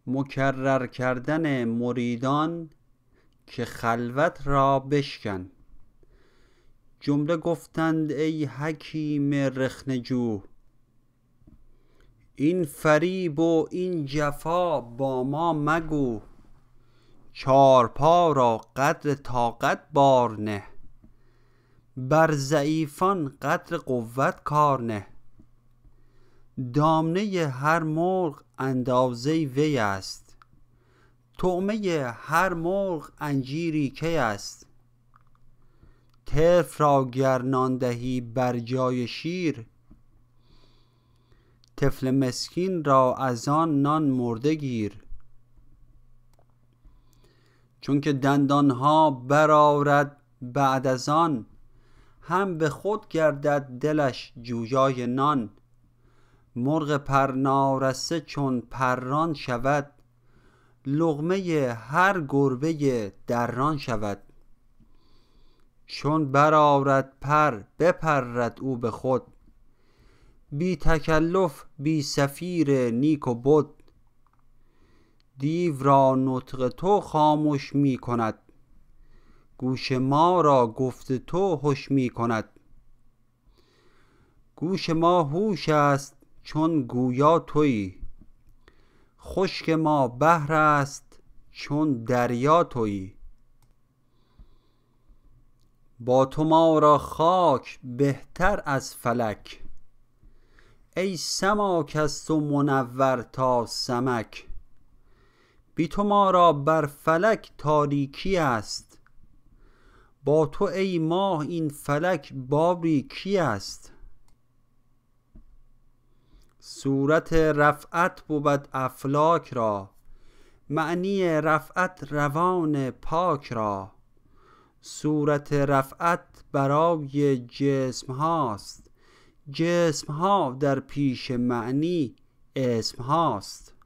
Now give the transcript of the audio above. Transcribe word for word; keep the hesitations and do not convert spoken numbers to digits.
مکرر کردن مریدان که خلوت را بشکن. جمله گفتند ای حکیم رخنه جو، این فریب و این جفا با ما مگو. چارپا را قدر طاقت بار نه، بر ضعیفان قدر قوت کار نه. دامنه هر مرغ اندازه وی است، طعمه هر مرغ انجیری کی است. طفل را گر نان دهی بر جای شیر، طفل مسکین را از آن نان مرده گیر. چون که دندانها برآرد بعد از آن، هم به خود گردد دلش جویای نان. مرغ پر نارسته چون پران شود، لقمه هر گربه دران شود. چون برآرد پر بپرد او به خود، بی تکلف بی صفیر نیک و بد. دیو را نطق تو خامش می کند، گوش ما را گفت تو هش می کند. گوش ما هوش است چون گویا تویی، خشک ما بحر است چون دریا تویی. با تو ما را خاک بهتر از فلک، ای سماک از تو منور تا سمک. بی تو ما را بر فلک تاریکی است، با تو ای ماه این فلک باریکی است. صورت رفعت بود افلاک را، معنی رفعت روان پاک را. صورت رفعت برای جسم هاست، جسم ها در پیش معنی اسم هاست.